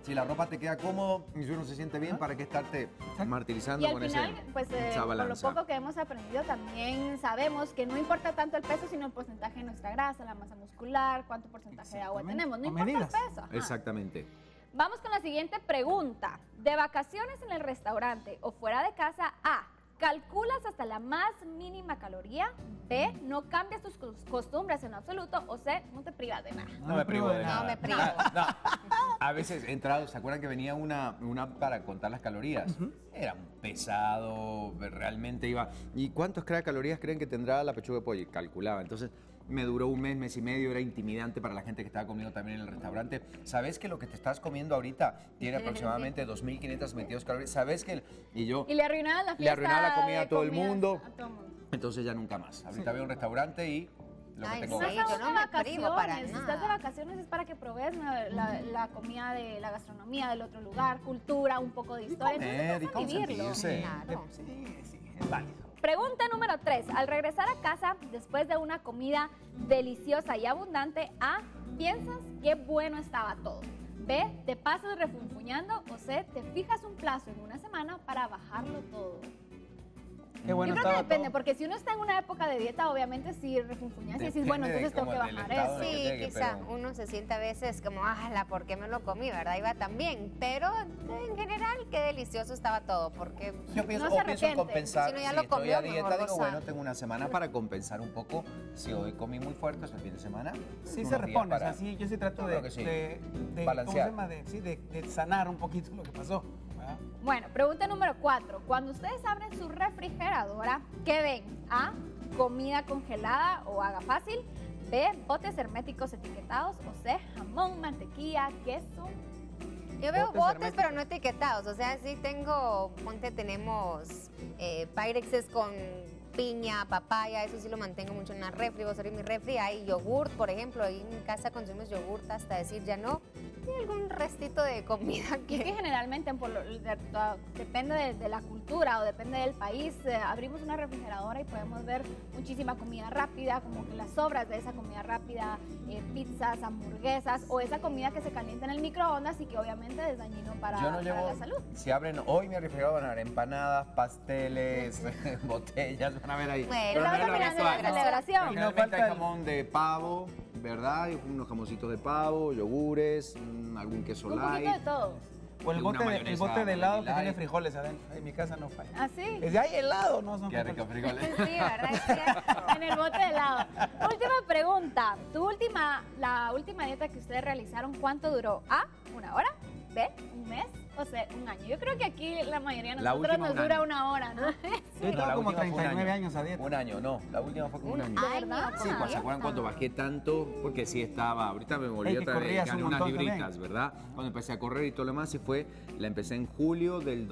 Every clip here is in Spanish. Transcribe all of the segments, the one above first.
Si la ropa te queda cómodo y si uno se siente bien, ¿para qué estarte martirizando Y al con final, esa pues por lo balanza? poco que hemos aprendido, también sabemos que no importa tanto el peso, sino el porcentaje de nuestra grasa, la masa muscular, cuánto porcentaje de agua tenemos. No O importa medidas. el peso. Ajá. Exactamente. Vamos con la siguiente pregunta. De vacaciones en el restaurante o fuera de casa, A, calculas hasta la más mínima caloría. B, no cambias tus costumbres en absoluto. O C, no te privas de nada. No me privo de nada. No me privo. No. A veces he entrado, ¿se acuerdan que venía una para contar las calorías? Era un pesado, realmente iba. ¿Y cuántas calorías creen que tendrá la pechuga de pollo? Y calculaba. Entonces me duró un mes y medio, era intimidante para la gente que estaba comiendo también en el restaurante. ¿Sabes que lo que te estás comiendo ahorita tiene aproximadamente 2.522 calorías? ¿Sabes que? Y le arruinaba la fiesta. Le arruinaba la comida a todo el mundo. Entonces ya nunca más. Ahorita voy a un restaurante y lo que tengo. sí, yo no me privo para Si estás nada. de vacaciones es para que pruebes la comida de la gastronomía del otro lugar, cultura, un poco de historia. Comer y Entonces, vas a vivirlo. consentirse. Claro. Sí, es válido. Pregunta número 3. Al regresar a casa después de una comida deliciosa y abundante, A, ¿piensas qué bueno estaba todo? B, ¿te pasas refunfuñando? O C, ¿te fijas un plazo en una semana para bajarlo todo? Qué bueno Yo creo que estaba depende, todo. porque si uno está en una época de dieta, obviamente sí refunfuñas y decís, bueno, Depende de entonces tengo que cómo del bajar estado eso. de- Sí, llegue, quizá pero- uno se siente a veces como, ¿por qué me lo comí, verdad? Iba tan bien, pero en general qué delicioso estaba todo, porque Yo pienso, No se o pienso en arrepiente. compensar, Si uno ya si lo estoy comió, a dieta, mejor digo, gozar. bueno, tengo una semana para compensar un poco. Si hoy comí muy fuerte, el fin de semana. Sí unos se días repone, para- o sea, sí, yo sí trato Yo de, creo que sí. de Balancear. ¿cómo se llama? De sanar un poquito lo que pasó. ¿verdad? Bueno, pregunta número 4. Cuando ustedes abren su refrigeradora, ¿qué ven? A, comida congelada o haga fácil. B, botes herméticos etiquetados. O C, jamón, mantequilla, queso. yo veo Botes botes, herméticos. pero no etiquetados, o sea, sí tenemos Pyrexes con piña, papaya, eso sí lo mantengo mucho en la refri, vos en mi refri hay yogurt, por ejemplo, ahí en mi casa consumimos yogurt hasta decir ya no, y algún restito de comida Y es que que... generalmente depende de la cultura o depende del país. Abrimos una refrigeradora y podemos ver muchísima comida rápida, como que las sobras de esa comida rápida, pizzas, hamburguesas o esa comida que se calienta en el microondas y que obviamente es dañino para, Yo no para llevo, la salud. si abren hoy mi refrigerador, van a ver empanadas, pasteles, botellas, van a ver ahí. Bueno, Pero estamos no es lo terminando la habitual. celebración. Y no Generalmente falta hay el- jamón de pavo, ¿verdad? Hay unos jamoncitos de pavo, yogures, algún queso Un poquito de light. todo. O el Una bote, el mayonesa bote de helado que light. tiene frijoles adentro. En mi casa no falla. ¿Ah, sí? Es de, ¡ay, helado! No, son Qué rico frijoles. frijoles. Sí, ¿verdad? Es cierto. En el bote de helado. Última pregunta. La última dieta que ustedes realizaron, ¿cuánto duró? A, 1 hora. B, 1 mes. O C, 1 año. Yo creo que aquí la mayoría de La nosotros última, nos un dura año. 1 hora, ¿no? Yo No, tengo la como última fue un 39 año. años a dieta. Un año, no. La última fue como un año. Ay, verdad? no, Sí, con ¿se acuerdan dieta. cuando bajé tanto? Porque sí estaba, ahorita me volví Ey, que otra vez, corrías gané un unas montón libritas, también. ¿verdad? Cuando empecé a correr y todo lo demás, la empecé en julio del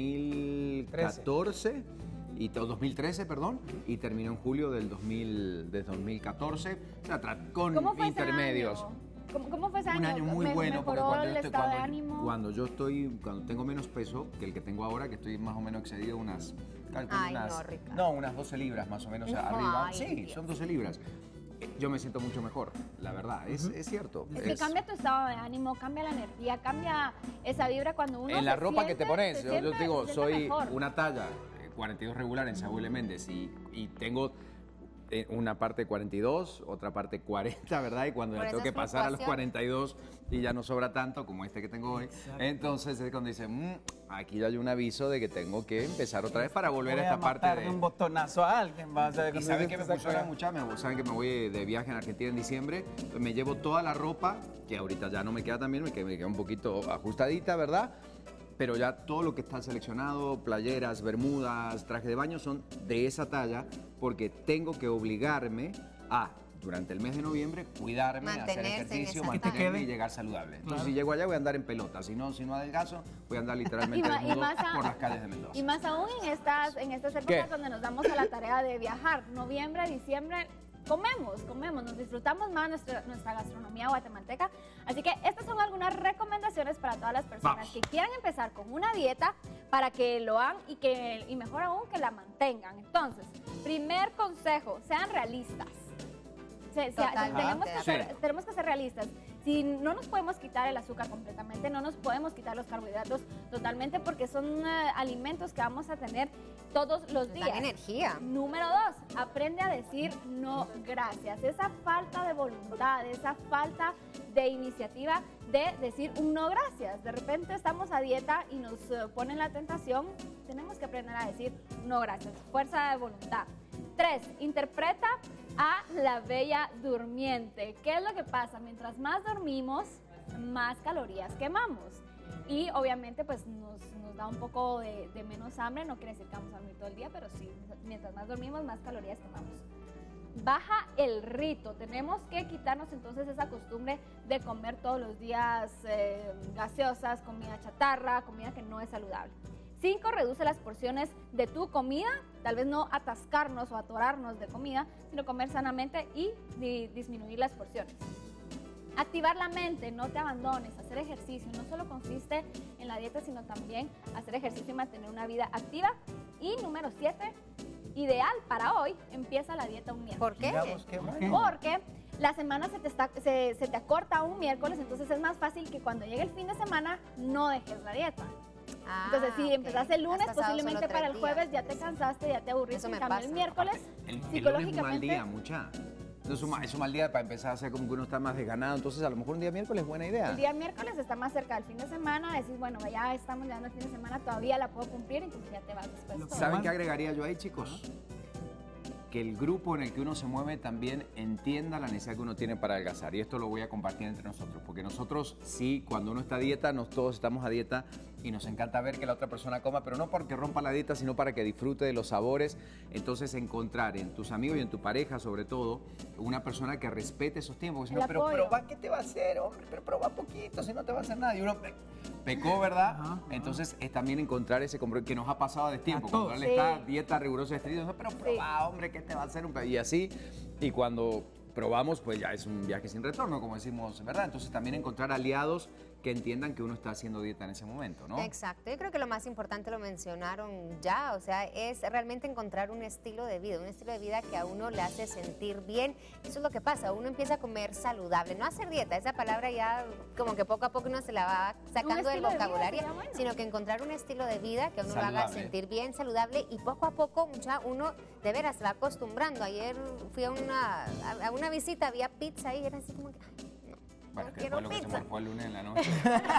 2014, y 2013, perdón, y terminó en julio del 2014, o sea, con ¿Cómo fue intermedios. ese año? ¿Cómo fue ese año? Un año muy bueno, porque ¿Mejoró cuando el yo, estoy, estado de ánimo? cuando tengo menos peso que el que tengo ahora, que estoy más o menos excedido calculo Ay, no, Ricardo. no, unas 12 libras más o menos Ay, arriba. Sí, Dios. son 12 libras. Yo me siento mucho mejor, la verdad, es cierto. Es que cambia tu estado de ánimo, cambia la energía, cambia esa vibra cuando uno en la se ropa que te siente- pones, se yo siente- te digo, se soy siente mejor. una talla 42 regular en Saúl Méndez y tengo una parte 42, otra parte 40, ¿verdad? Y cuando Por ya tengo esas que pasar a los fluctuaciones. 42 y ya no sobra tanto como este que tengo hoy, Exacto. entonces es cuando dice, aquí ya hay un aviso de que tengo que empezar otra vez para volver Voy a esta parte matarle de... un botonazo a alguien. ¿Vas a ¿Y saben qué me puso ahora mucha? Saben que me voy de viaje en Argentina en diciembre. Me llevo toda la ropa, que ahorita ya no me queda tan bien, me queda un poquito ajustadita, ¿verdad? Pero ya todo lo que está seleccionado, playeras, bermudas, traje de baño, son de esa talla porque tengo que obligarme a, durante el mes de noviembre, cuidarme, hacer Mantenerse en ejercicio, esa mantenerme talla. y llegar saludable. Entonces, Claro. si llego allá voy a andar en pelota, si no adelgazo, voy a andar literalmente Y desnudo más por las calles de Mendoza. Y más aún en estas épocas ¿Qué? donde nos damos a la tarea de viajar, noviembre, diciembre, comemos, nos disfrutamos más nuestra gastronomía guatemalteca. Así que estas son algunas recomendaciones para todas las personas Vamos. que quieran empezar con una dieta para que lo hagan y mejor aún que la mantengan. Entonces, primer consejo, sean realistas. Totalmente Tenemos de que acuerdo. tenemos que ser realistas. Si no nos podemos quitar el azúcar completamente, no nos podemos quitar los carbohidratos totalmente porque son alimentos que vamos a tener todos los días. Dan energía. Número 2, aprende a decir no gracias. Esa falta de voluntad, esa falta de iniciativa de decir un no gracias. De repente estamos a dieta y nos ponen la tentación, tenemos que aprender a decir no gracias. Fuerza de voluntad. 3, interpreta a la bella durmiente. ¿Qué es lo que pasa? Mientras más dormimos, más calorías quemamos. Y obviamente pues nos da un poco de menos hambre, no quiere decir que vamos a dormir todo el día, pero sí, mientras más dormimos, más calorías quemamos. Baja el rito, tenemos que quitarnos entonces esa costumbre de comer todos los días gaseosas, comida chatarra, comida que no es saludable. 5, reduce las porciones de tu comida, tal vez no atascarnos o atorarnos de comida, sino comer sanamente y disminuir las porciones. Activar la mente, no te abandones, hacer ejercicio, no solo consiste en la dieta, sino también hacer ejercicio y mantener una vida activa. Y número 7, ideal para hoy, empieza la dieta un miércoles. ¿Por qué? Digamos, qué bueno. Porque la semana se te acorta un miércoles, entonces es más fácil que cuando llegue el fin de semana no dejes la dieta. Entonces, si empezaste el lunes, posiblemente para el jueves ya te cansaste, ya te aburriste. Eso En me cambio, pasa. el miércoles, El lunes es un mal psicológicamente, día, mucha. Es un mal día para empezar a hacer como que uno está más desganado. Entonces, a lo mejor un día miércoles es buena idea. el día miércoles está más cerca del fin de semana, decís, bueno, ya estamos llegando al fin de semana, todavía la puedo cumplir, entonces ya te vas después. todo. ¿Saben qué agregaría yo ahí, chicos? Que el grupo en el que uno se mueve también entienda la necesidad que uno tiene para adelgazar. Y esto lo voy a compartir entre nosotros, porque nosotros sí, cuando uno está a dieta, todos estamos a dieta y nos encanta ver que la otra persona coma, pero no porque rompa la dieta, sino para que disfrute de los sabores. Entonces, encontrar en tus amigos y en tu pareja, sobre todo, una persona que respete esos tiempos. Porque si El no, pero apoyo. proba, ¿qué te va a hacer, hombre? Pero proba poquito, si no te va a hacer nada. Y uno pecó, ¿verdad? Entonces, es también encontrar ese compromiso que nos ha pasado de tiempo. A Cuando todos. él está Sí. dieta rigurosa, estricta, pero proba, hombre, ¿qué te va a hacer? Y así, y cuando probamos, pues ya es un viaje sin retorno, como decimos, ¿verdad? Entonces también encontrar aliados que entiendan que uno está haciendo dieta en ese momento, ¿no? Exacto, yo creo que lo más importante lo mencionaron ya, o sea, es realmente encontrar un estilo de vida que a uno le hace sentir bien. Eso es lo que pasa, uno empieza a comer saludable, no hacer dieta, esa palabra ya como que poco a poco uno se la va sacando del estilo de vida vocabulario, sería bueno. sino que encontrar un estilo de vida que a uno lo haga Saludable. sentir bien, saludable, y poco a poco uno de veras se va acostumbrando. Ayer fui a una visita, había pizza y era así como que, ay, Bueno, no que quiero fue lo que se pizza. morfó el lunes en la noche.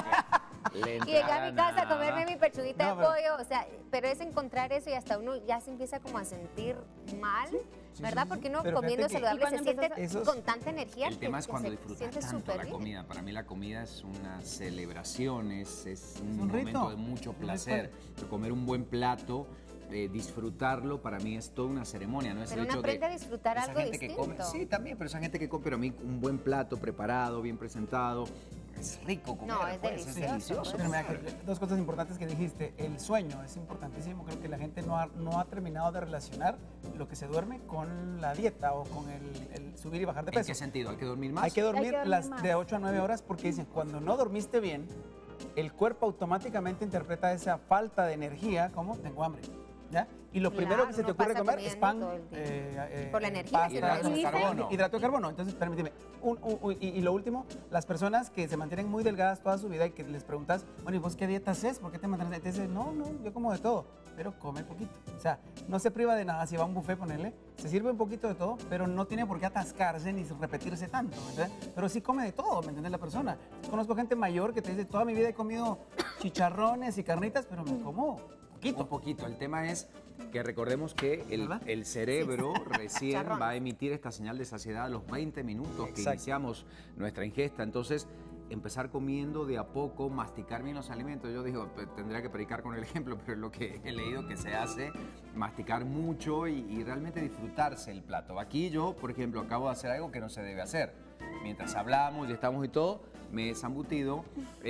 Y llegué a mi casa a comerme mi pechuguita No, de pollo, o sea, pero es encontrar eso y hasta uno ya se empieza como a sentir mal, sí, ¿verdad? sí, Porque uno pero comiendo fíjate que- saludable Y cuando se siente empiezas a- con tanta energía. El tema es que cuando se disfrutas siente tanto súper la bien. comida. Para mí la comida es una celebración, es un un rito. momento de mucho placer. Comer un buen plato, disfrutarlo, para mí es toda una ceremonia, ¿no? Es Pero el uno hecho aprende de a disfrutar esa algo gente que come, distinto. sí, también, pero esa gente que come, pero a mí un buen plato preparado, bien presentado, es rico comer. No, es pues, delicioso, Pero mira, dos cosas importantes que dijiste. El sueño es importantísimo. Creo que la gente no ha terminado de relacionar lo que se duerme con la dieta o con el subir y bajar de ¿En peso. qué sentido? ¿Hay que dormir más? Hay que dormir, dormir más. de 8 a 9 horas porque dicen, cuando no dormiste bien, el cuerpo automáticamente interpreta esa falta de energía como tengo hambre. ¿Ya? Y lo Claro, primero que se te uno ocurre pasa comer es comiendo pan, todo el tiempo. Por la energía, pasta, hidratos de carbono. hidrato de carbono. Entonces, permíteme. Y lo último, las personas que se mantienen muy delgadas toda su vida y que les preguntas, bueno, ¿y vos qué dieta haces? ¿Por qué te mantienes? Te dicen, no, yo como de todo, pero come poquito. O sea, no se priva de nada. Si va a un buffet, ponerle, se sirve un poquito de todo, pero no tiene por qué atascarse ni repetirse tanto, ¿me entiendes? Pero sí come de todo, ¿me entiendes? La persona. Conozco gente mayor que te dice, toda mi vida he comido chicharrones y carnitas, pero me como poquito. Un poquito. El tema es que recordemos que ¿Verdad? el cerebro recién Chicharrón. va a emitir esta señal de saciedad a los 20 minutos que Exacto. iniciamos nuestra ingesta. Entonces, empezar comiendo de a poco, masticar bien los alimentos. Yo digo, tendría que predicar con el ejemplo, pero es lo que he leído que se hace, masticar mucho y realmente disfrutarse el plato. Aquí yo, por ejemplo, acabo de hacer algo que no se debe hacer. Mientras hablamos y estamos y todo, me he zambutido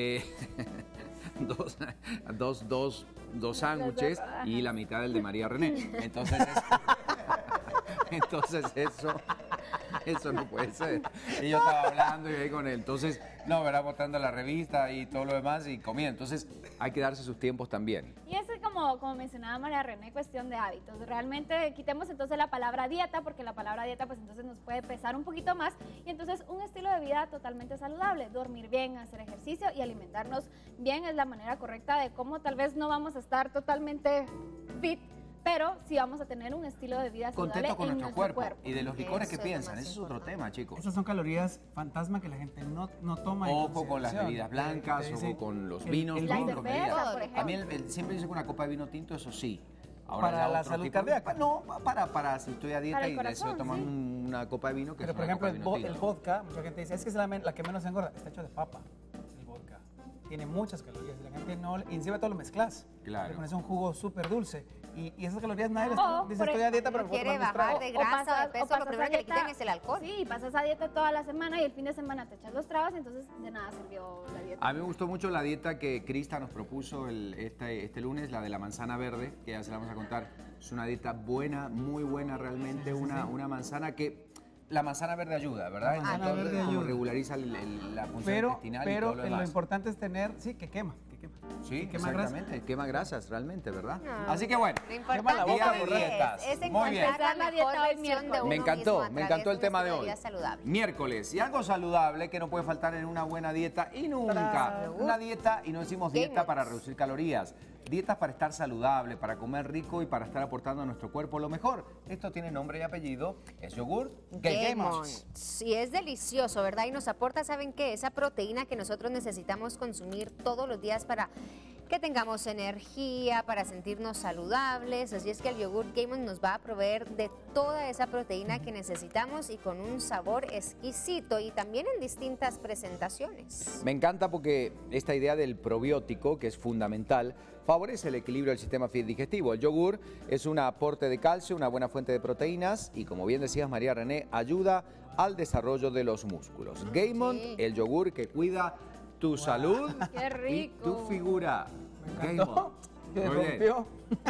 dos sándwiches y la mitad del de María René. Entonces eso no puede ser. Y yo estaba hablando y ahí con él. Entonces, no, verá, botando la revista y todo lo demás y comía. Entonces, hay que darse sus tiempos también. Y es como como mencionaba María René, cuestión de hábitos. Realmente quitemos entonces la palabra dieta, porque la palabra dieta pues entonces nos puede pesar un poquito más, y entonces un estilo de vida totalmente saludable, dormir bien, hacer ejercicio y alimentarnos bien es la manera correcta de cómo tal vez no vamos a estar totalmente fit, pero sí vamos a tener un estilo de vida saludable Contento con en nuestro cuerpo. Y de los licores Eso que es lo piensan, más ese es otro importante. tema, chicos. Esas son calorías fantasma que la gente no toma en Ojo con las consideración. bebidas blancas, Te dicen ojo con los el- vinos, el La ojo vino. con cerveza, bebidas. por A mí ejemplo. siempre dice que una copa de vino tinto, eso sí. Para ya la otro salud tipo- cardíaca. No, para si estoy a dieta Para el y deseo corazón, tomar sí. una copa de vino, que Pero es por una ejemplo, copa de vino el tinto. vodka, mucha gente dice, es que es la que menos engorda. Está hecho de papa, el vodka. Tiene muchas calorías y la gente no... Y encima todo lo mezclas. Claro. Le pones un jugo súper dulce. Y esas calorías nadie las O, dice, por estoy a dieta, pero No puedo quiere tomar mis bajar tragos. de grasa o de peso, pasas lo primero a que le dieta- quitan es el alcohol. Sí, pasas a dieta toda la semana y el fin de semana te echas los tragos y entonces de nada sirvió la dieta. A mí me gustó mucho la dieta que Krista nos propuso este lunes, la de la manzana verde, que ya se la vamos a contar. Es una dieta buena, muy buena realmente, una manzana que... La manzana verde ayuda, ¿verdad? La manzana Entonces, verde como ayuda. regulariza la función Pero, intestinal y pero todo lo lo demás. importante es tener, sí, que quema. Sí, quema grasa. exactamente, quema grasas realmente, ¿verdad? No. Así que bueno, Lo Quema la importante boca es, por dietas. es Muy bien. encontrar la Empezar la mejor dieta hoy versión de miércoles. uno me encantó, mismo a me través encantó de el un tema de estilo hoy. vida saludable. Miércoles, y algo saludable que no puede faltar en una buena dieta y nunca. ¡Tarán! Una dieta, y no decimos dieta Game para Ons. reducir calorías, dietas para estar saludable, para comer rico y para estar aportando a nuestro cuerpo lo mejor. Esto tiene nombre y apellido, es yogur Game On. Sí, es delicioso, ¿verdad? Y nos aporta, ¿saben qué? Esa proteína que nosotros necesitamos consumir todos los días para que tengamos energía, para sentirnos saludables. Así es que el yogur Game On nos va a proveer de toda esa proteína que necesitamos y con un sabor exquisito y también en distintas presentaciones. Me encanta porque esta idea del probiótico, que es fundamental, favorece el equilibrio del sistema digestivo. El yogur es un aporte de calcio, una buena fuente de proteínas y, como bien decías, María René, ayuda al desarrollo de los músculos. Game On, Sí. el yogur que cuida tu salud ¡Qué y rico! tu figura. Me Game On. encantó. Que Muy bien. rompió.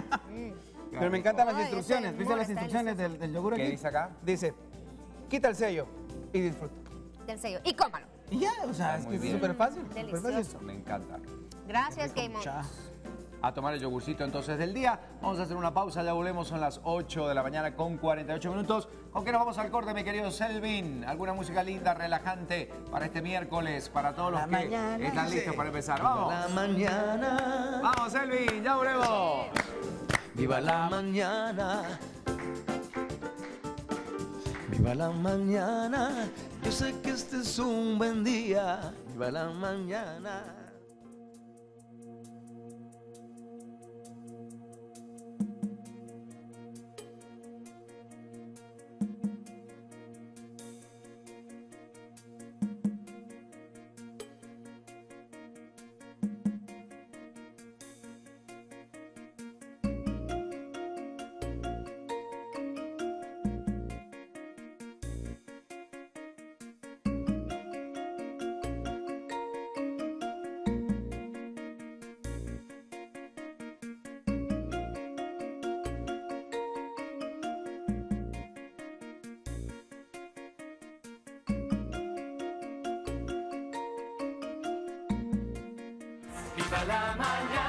Pero me encantan las Ay, instrucciones. ese ¿Viste limón las está instrucciones delicioso. del yogur ¿Qué aquí? dice acá? Dice, quita el sello y disfruta. Del sello. Y cómalo. Y ya, o sea, Está es muy que es bien. súper fácil. súper Delicioso. fácil. Me encanta. Gracias, Qué Game rico, On. cha. A tomar el yogurcito entonces del día. Vamos a hacer una pausa, ya volvemos, son las 8 de la mañana con 48 minutos. ¿Con qué nos vamos al corte, mi querido Selvin? ¿Alguna música linda, relajante para este miércoles, para todos los La que mañana. están listos para empezar? ¡Vamos! La mañana, ¡Vamos, Selvin! ¡Ya volvemos! viva la mañana. Viva la mañana, yo sé que este es un buen día. Viva la mañana. Viva la mañana.